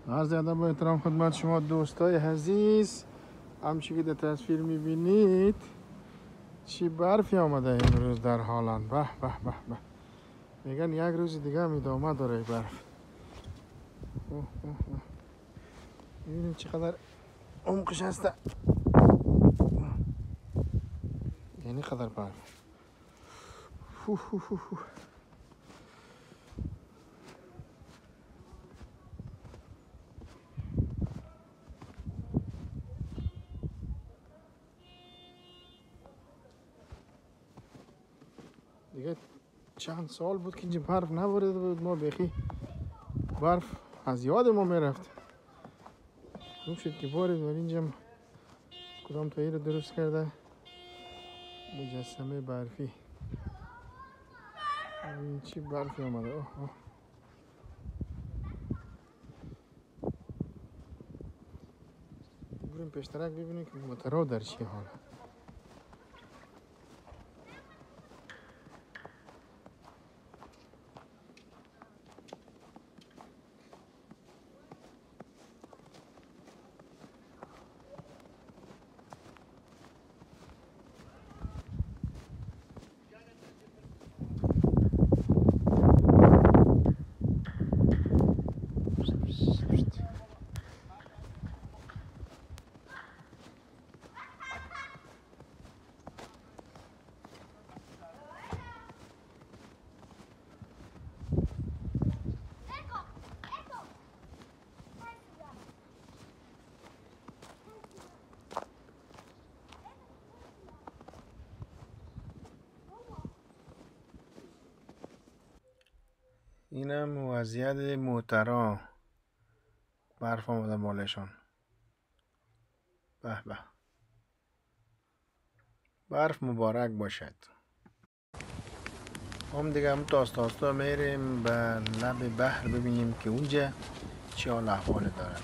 عرض ادب با احترام خدمت شما دوستای عزیز. همچی که در تصویر میبینید چی برفی آمده امروز در هالند. به به به به، میگن یک روز دیگه هم ادامه داره برف. ببینید چقدر عمقش هسته، یعنی قدر برف. دیگه چند سال بود که اینجا برف نباریده بود. ما بخی برف از یاد ما میرفت. خوب شد که بارید. ولی اینجا کدام تایی رو درست کرده مجسمه برفی. این چی برفی آمده. بریم پیشترک ببینیم که موترها در چی حال. اینم وضعیت موترها، برف آمده بالشان. به به، برف مبارک باشد. هم دیگه هم تاستا میریم به لب بحر ببینیم که اونجا چه حال احوال دارد.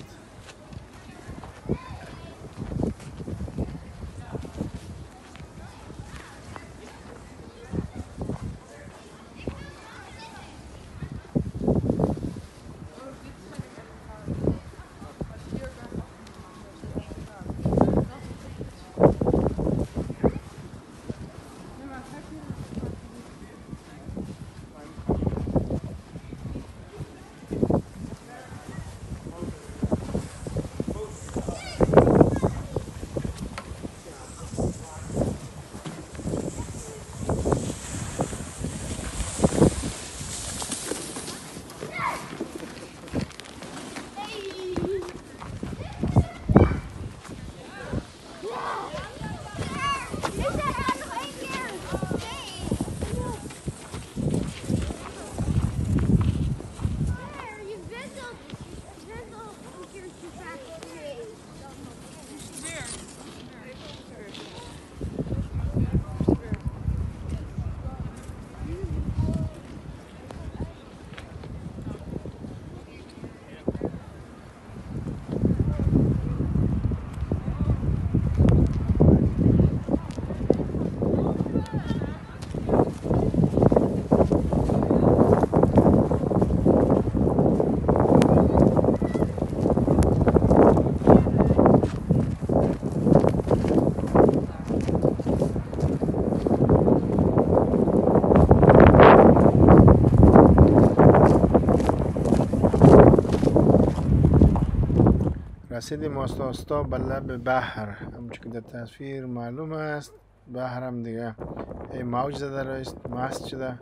رسیدیم آستا به لب بحر. همچون که در تصویر معلوم است بحر هم دیگه موج زده رایست، مست شده.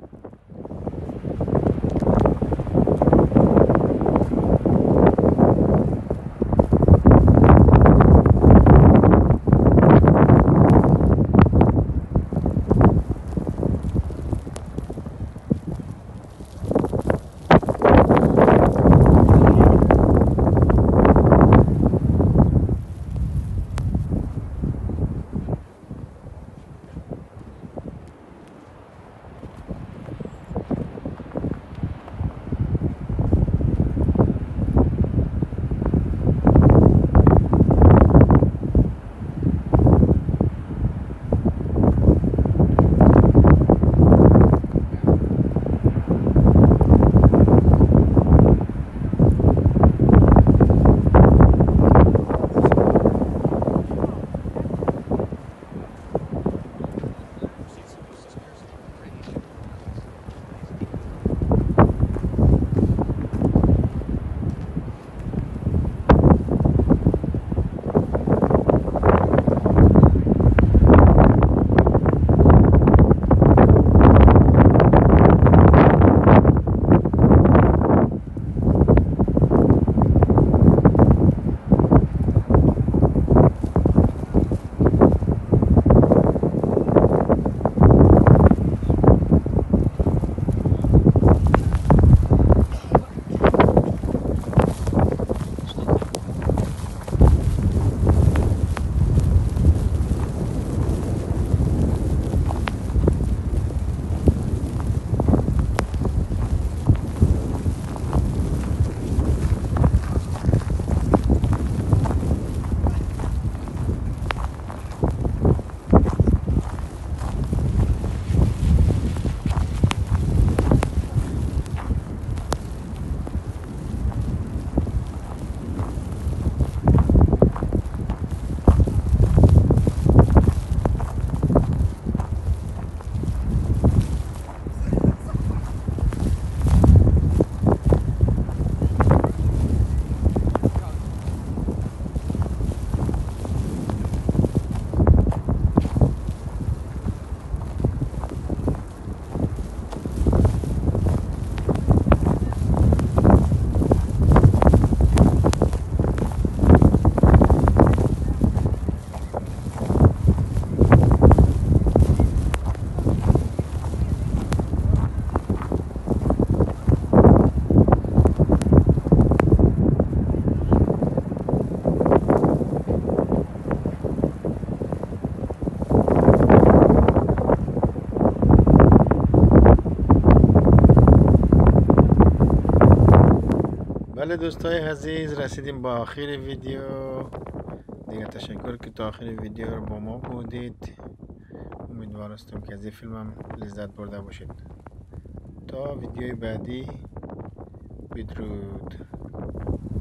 بله دوستای عزیز، رسیدیم با آخر ویدیو دیگه. تشکر که تا آخر ویدیو رو با ما بودید. امیدوارستم که از این فیلمم لذت برده باشید. تا ویدیوی بعدی، بدرود.